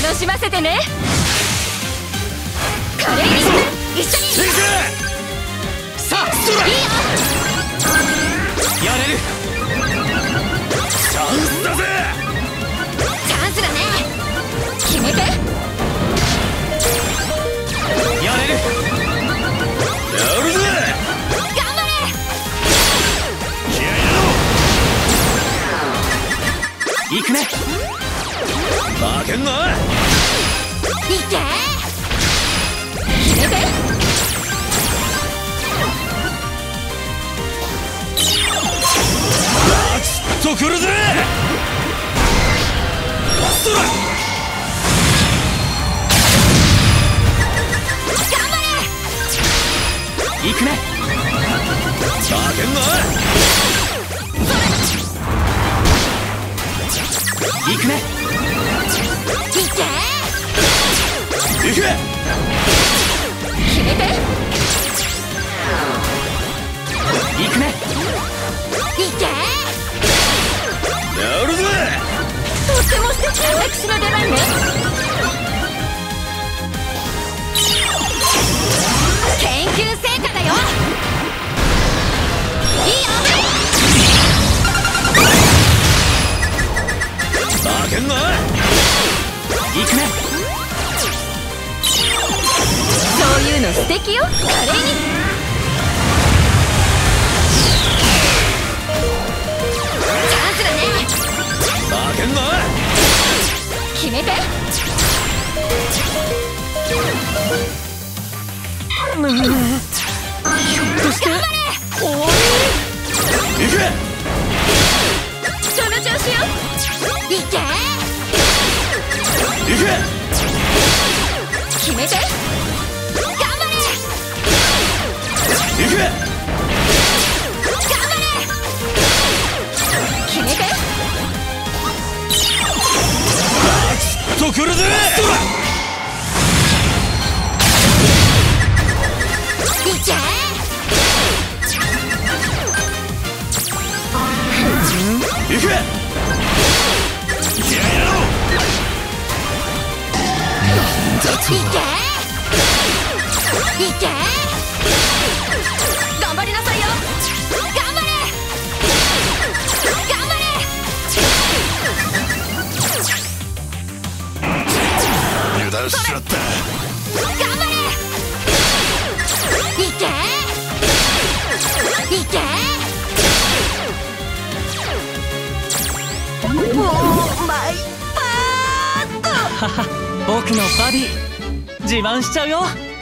楽しませてね。華麗に一緒に。さあいいよ。やれる。チャンスだぜ。チャンスだね。決めて。やれる。やるぜ。頑張れ。気合い入れろ。行くね。負けんな。いけ。決めて。と来るぜ。そら。頑張れ。行くね。負けんな。行くね。行け。行け。決めて。行くね。行け。やるぜ。とっても素敵な私の出番ね。研究成果だよ。いいよ。負けんな。行くね。そういうの素敵よ。華麗に。負けんな。決めて。ひょっとして。頑張れ。いけ。その調子よ。いけ。いけ。決めて。頑張れ。いけ。頑張れ。決めて。と来るぜ。いけ。いけ。気合い入れろ。なんだと。いけ。いけ。頑張りなさいよ。頑張れ。頑張れ。油断しちゃった。頑張れ。いけ。いけ。もうマイパーッと。僕のバディ自慢しちゃうよ。